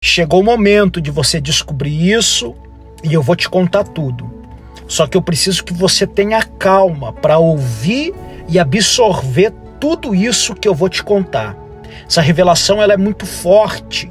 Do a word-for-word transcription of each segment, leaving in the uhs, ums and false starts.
Chegou o momento de você descobrir isso e eu vou te contar tudo. Só que eu preciso que você tenha calma para ouvir e absorver tudo isso que eu vou te contar. Essa revelação ela é muito forte,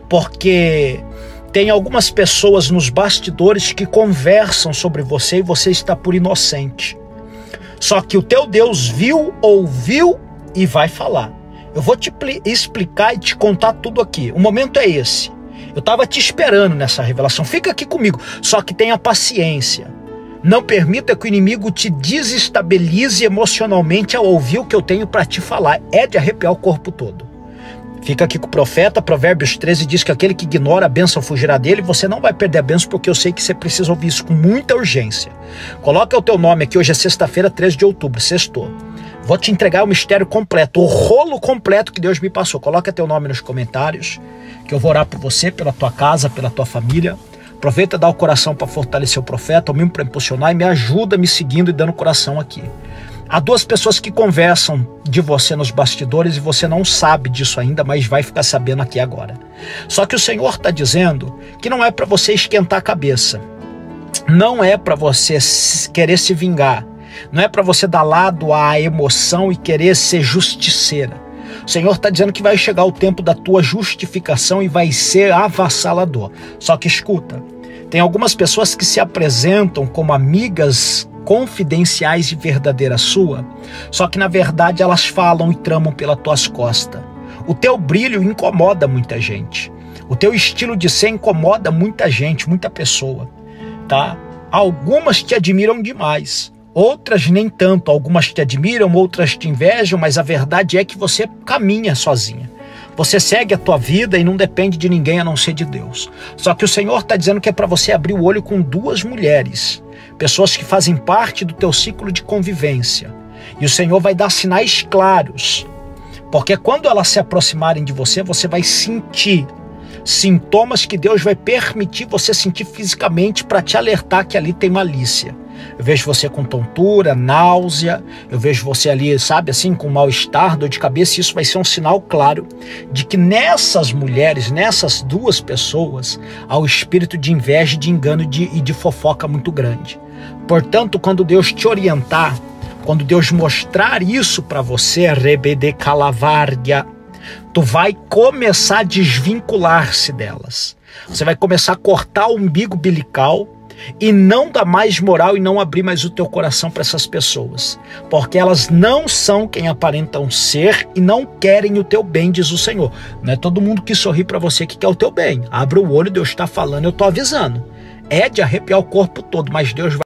porque tem algumas pessoas nos bastidores que conversam sobre você e você está por inocente. Só que o teu Deus viu, ouviu e vai falar. Eu vou te explicar e te contar tudo aqui. O momento é esse. Eu estava te esperando nessa revelação. Fica aqui comigo. Só que tenha paciência. Não permita que o inimigo te desestabilize emocionalmente ao ouvir o que eu tenho para te falar. É de arrepiar o corpo todo. Fica aqui com o profeta. Provérbios treze diz que aquele que ignora a bênção fugirá dele. Você não vai perder a bênção, porque eu sei que você precisa ouvir isso com muita urgência. Coloca o teu nome aqui. Hoje é sexta-feira, treze de outubro. Sextou. Vou te entregar o mistério completo, o rolo completo que Deus me passou. Coloca teu nome nos comentários, que eu vou orar por você, pela tua casa, pela tua família. Aproveita e dá o coração para fortalecer o profeta, ou mesmo para impulsionar, e me ajuda me seguindo e dando coração aqui. Há duas pessoas que conversam de você nos bastidores e você não sabe disso ainda, mas vai ficar sabendo aqui agora. Só que o Senhor está dizendo que não é para você esquentar a cabeça. Não é para você querer se vingar. Não é para você dar lado à emoção e querer ser justiceira. O Senhor está dizendo que vai chegar o tempo da tua justificação e vai ser avassalador. Só que escuta, tem algumas pessoas que se apresentam como amigas confidenciais e verdadeiras sua, só que na verdade elas falam e tramam pelas tuas costas. O teu brilho incomoda muita gente. O teu estilo de ser incomoda muita gente, muita pessoa, tá? Algumas te admiram demais. Outras nem tanto, algumas te admiram, outras te invejam, mas a verdade é que você caminha sozinha. Você segue a tua vida e não depende de ninguém a não ser de Deus. Só que o Senhor está dizendo que é para você abrir o olho com duas mulheres, pessoas que fazem parte do teu ciclo de convivência. E o Senhor vai dar sinais claros, porque quando elas se aproximarem de você, você vai sentir sintomas que Deus vai permitir você sentir fisicamente para te alertar que ali tem malícia. Eu vejo você com tontura, náusea, eu vejo você ali, sabe, assim, com mal-estar, dor de cabeça, e isso vai ser um sinal claro de que nessas mulheres, nessas duas pessoas, há o espírito de inveja, de engano de, e de fofoca muito grande. Portanto, quando Deus te orientar, quando Deus mostrar isso para você, rebede calavardia, tu vai começar a desvincular-se delas. Você vai começar a cortar o umbigo umbilical e não dar mais moral e não abrir mais o teu coração para essas pessoas, porque elas não são quem aparentam ser e não querem o teu bem, diz o Senhor. Não é todo mundo que sorri para você que quer o teu bem. Abre o olho, Deus está falando, eu estou avisando. É de arrepiar o corpo todo, mas Deus vai